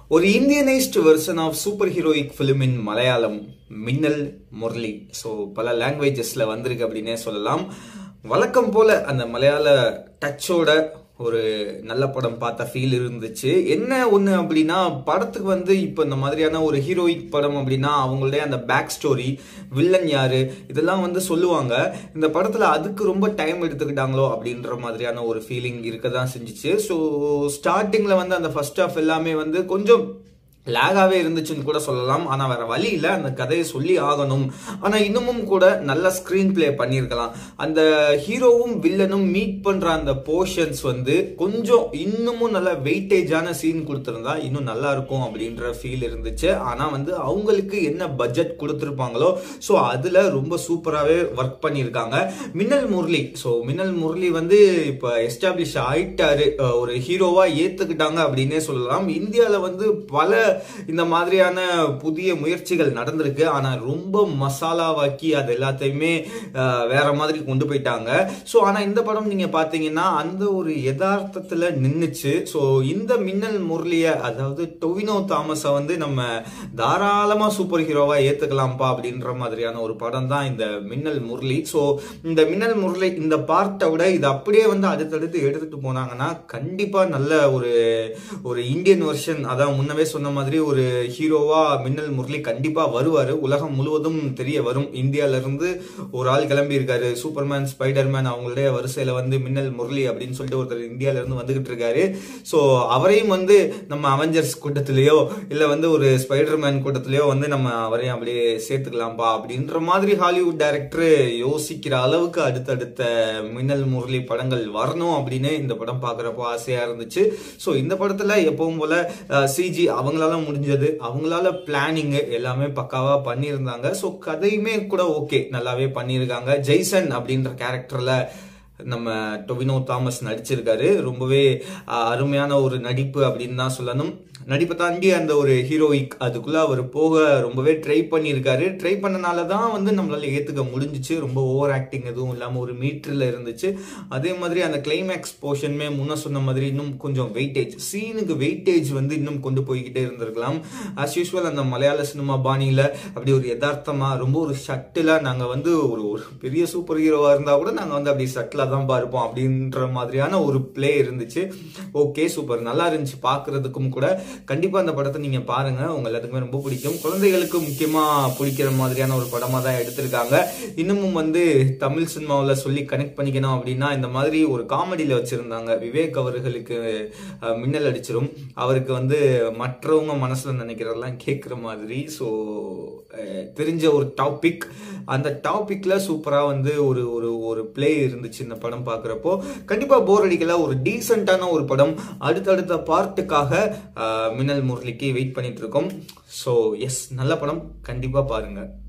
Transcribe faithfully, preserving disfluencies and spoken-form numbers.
ஒரு Indianised version of super heroic film in Malayalam Minnal Murali. So பல லாங்குவேஜஸ்ல வந்திருக்கு அப்படின்னே சொல்லலாம். வழக்கம் போல அந்த மலையாள டச்சோட ஒரு நல்ல படம் பார்த்த ஃபீல் இருந்துச்சு. என்ன ஒன்று அப்படின்னா, படத்துக்கு வந்து இப்போ இந்த மாதிரியான ஒரு ஹீரோயிக் படம் அப்படின்னா அவங்களுடைய அந்த பேக் ஸ்டோரி, வில்லன் யாரு, இதெல்லாம் வந்து சொல்லுவாங்க. இந்த படத்துல அதுக்கு ரொம்ப டைம் எடுத்துக்கிட்டாங்களோ அப்படின்ற மாதிரியான ஒரு ஃபீலிங் இருக்க தான் செஞ்சிச்சு. ஸோ ஸ்டார்டிங்ல வந்து அந்த ஃபர்ஸ்ட் ஹாஃப் எல்லாமே வந்து கொஞ்சம் லேகாவே இருந்துச்சுன்னு கூட சொல்லலாம். ஆனா வேற வழி இல்ல, அந்த கதையை சொல்லி ஆகணும். ஆனா இன்னமும் கூட நல்ல ஸ்கிரீன் பிளே பண்ணியிருக்கலாம். அந்த ஹீரோவும் வில்லனும் மீட் பண்ற அந்த போர்ஷன்ஸ் வந்து கொஞ்சம் இன்னமும் நல்ல வெயிட்டேஜான சீன் கொடுத்திருந்தா இன்னும் நல்லா இருக்கும் அப்படின்ற ஃபீல் இருந்துச்சு. ஆனா வந்து அவங்களுக்கு என்ன பட்ஜெட் கொடுத்திருப்பாங்களோ ஸோ அதுல ரொம்ப சூப்பராகவே ஒர்க் பண்ணியிருக்காங்க. மின்னல் முரளி ஸோ மின்னல் முரளி வந்து இப்ப எஸ்டாப்ளிஷ் ஆயிட்டாரு, ஒரு ஹீரோவா ஏத்துக்கிட்டாங்க அப்படின்னே சொல்லலாம். இந்தியாவில் வந்து பல இந்த மாதிரியான புதிய முயற்சிகள் நடந்திருக்கு. ஆனா ரொம்ப மசாலாவாக்கி அது எல்லாத்தையுமே வேற மாதிரி கொண்டு போயிட்டாங்க. ஸோ ஆனா இந்த படம் நீங்க பாத்தீங்கன்னா அந்த ஒரு யதார்த்தத்துல நின்னுச்சு. ஸோ இந்த மின்னல் முரளிய, அதாவது டொவினோ தாமஸை வந்து நம்ம தாராளமா சூப்பர் ஹீரோவா ஏத்துக்கலாம்ப்பா அப்படின்ற மாதிரியான ஒரு படம் தான் இந்த மின்னல் முரளி. ஸோ இந்த மின்னல் முரளி இந்த பார்ட்டை விட இது அப்படியே வந்து அடுத்தடுத்து எடுத்துட்டு போனாங்கன்னா கண்டிப்பா நல்ல ஒரு ஒரு இந்தியன் வெர்ஷன், அதான் முன்னவே சொன்ன மாதிரி ஒரு ஹீரோவா மின்னல் முரளி கண்டிப்பா வருவாரு. உலகம் முழுவதும் தெரிய வரும். இந்தியால இருந்து ஒரு ஆள் கிளம்பி இருக்காரு, சூப்பர்மேன், ஸ்பைடர்மேன் அவங்களுடைய வரிசையில வந்து மின்னல் முரளி அப்படின்னு சொல்லிட்டு ஒருத்தர் இந்தியால இருந்து வந்துகிட்டு இருக்காரு. சோ அவரையும் வந்து நம்ம அவெஞ்சர்ஸ் கூட்டத்திலேயோ இல்ல வந்து ஒரு ஸ்பைடர்மேன் கூட்டத்திலேயோ வந்து நம்ம அவரையும் அப்படியே சேர்த்துக்கலாம்பா அப்படின்ற மாதிரி ஹாலிவுட் டைரக்டர் யோசிக்கிற அளவுக்கு அடுத்தடுத்த மின்னல் முரளி படங்கள் வரணும் அப்படின்னு இந்த படம் பாக்குறப்போ ஆசையா இருந்துச்சு. சோ இந்த படத்துல எப்பவும் போல சிஜி அவங்களால முடிஞ்சது, அவங்களால பிளானிங் எல்லாமே பக்காவா பண்ணியிருந்தாங்க. ஸோ கதையுமே கூட ஓகே நல்லாவே பண்ணியிருக்காங்க. ஜெய்சன் அப்படின்ற கேரக்டர்ல நம்ம டொவினோ தாமஸ் நடிச்சிருக்காரு. ரொம்பவே அருமையான ஒரு நடிப்பு அப்படின்னு தான் சொல்லணும். நடிப்பை தாண்டி அந்த ஒரு ஹீரோயிக் அதுக்குள்ள அவர் போக ரொம்பவே ட்ரை பண்ணியிருக்காரு. ட்ரை பண்ணனால தான் வந்து நம்மளால ஏத்துக்க முடிஞ்சிச்சு. ரொம்ப ஓவர் ஆக்டிங் எதுவும் இல்லாம ஒரு மீட்டர்ல இருந்துச்சு. அதே மாதிரி அந்த கிளைமேக்ஸ் போர்ஷனுமே முன்ன சொன்ன மாதிரி இன்னும் கொஞ்சம் வெயிட்டேஜ், சீனுக்கு வெயிட்டேஜ் வந்து இன்னும் கொண்டு போய்கிட்டே இருந்திருக்கலாம். ஆஸ் யூஸ்வல் அந்த மலையாள சினிமா பாணியில அப்படி ஒரு யதார்த்தமா ரொம்ப ஒரு ஷட்டிலா நாங்க வந்து ஒரு ஒரு பெரிய சூப்பர் ஹீரோவா இருந்தா கூட நாங்க வந்து அப்படி ஷட்டிலா தான் பார்ப்போம் அப்படின்ற மாதிரியான ஒரு பிளே இருந்துச்சு. ஓகே சூப்பர், நல்லா இருந்துச்சு பாக்குறதுக்கும் கூட. கண்டிப்பா அந்த படத்தை நீங்க பாருங்க, உங்க எல்லாத்துக்குமே ரொம்ப பிடிக்கும். குழந்தைகளுக்கு முக்கியமா பிடிக்கிற மாதிரியான ஒரு படமா தான் எடுத்திருக்காங்க. இன்னமும் வந்து தமிழ் சினிமாவில் சொல்லி கனெக்ட் பண்ணிக்கணும் அப்படின்னா இந்த மாதிரி ஒரு காமெடியில வச்சிருந்தாங்க. விவேக் அவர்களுக்கு மின்னல் அடிச்சிரும், அவருக்கு வந்து மற்றவங்க மனசுல நினைக்கிறதெல்லாம் கேட்கிற மாதிரி. ஸோ தெரிஞ்ச ஒரு டாபிக், அந்த டாபிக்ல சூப்பரா வந்து ஒரு ஒரு ஒரு பிளே இருந்துச்சு இந்த படம் பாக்குறப்போ. கண்டிப்பா போர் அடிக்கல, ஒரு டீசென்டான ஒரு படம். அடுத்தடுத்த பார்ட்டுக்காக மின்னல் முரளிக்கு வெயிட் பண்ணிட்டு இருக்கோம். ஸோ எஸ், நல்ல படம், கண்டிப்பா பாருங்க.